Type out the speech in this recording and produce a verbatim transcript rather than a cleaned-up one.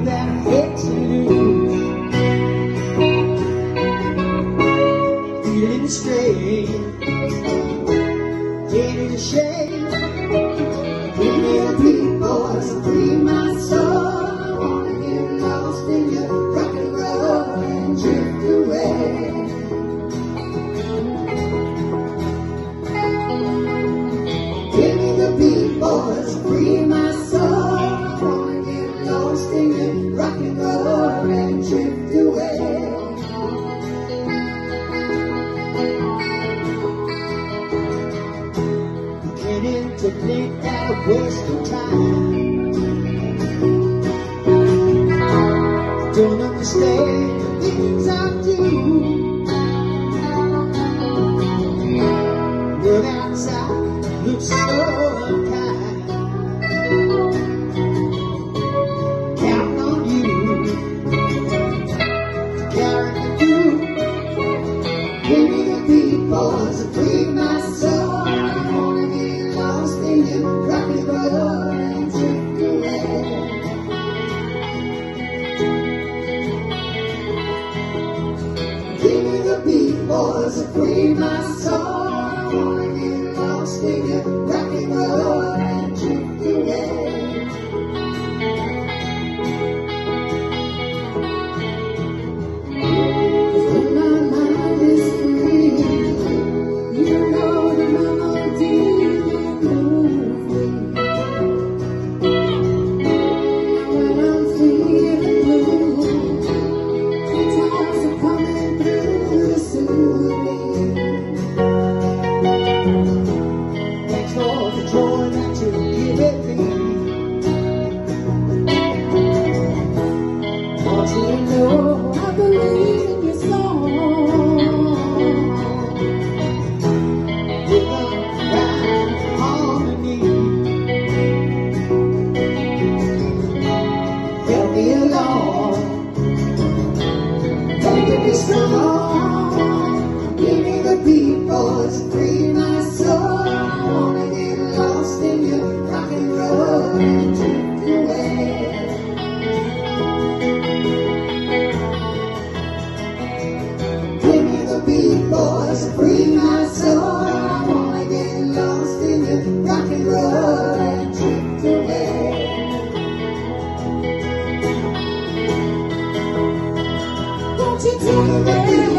that I hate to lose. Feeling strange, getting ashamed. Give me a beat, boys, and free my soul. I wanna get lost in your rock and roll and drift away. Give me the beat, boys, and free my soul. I wanna get lost in your rock and roll and drift away. Beginning to think that I'm wasting time. Don't understand the things I do. World outside looks so unkind. Counting on you to carry me through. Give me the beat, boys, and free my soul. I wanna get lost in your rock and roll and drift away. Give me the beat, boys, and free my soul. I wanna get lost in your rock and roll and drift away. When my mind is free, you know the melody moves me. When I'm feeling blue, guitars are coming through to soothe me. Thanks for the joy that you give me. Want you to know I believe in your song. With a right harmony, help me along, make me strong. Give me the beat, boys, and free my soul. I wanna get lost in your rock and roll and drift away. Give me the beat, boys, and free my soul. I wanna get lost in your rock and roll and drift away. Won't you take me?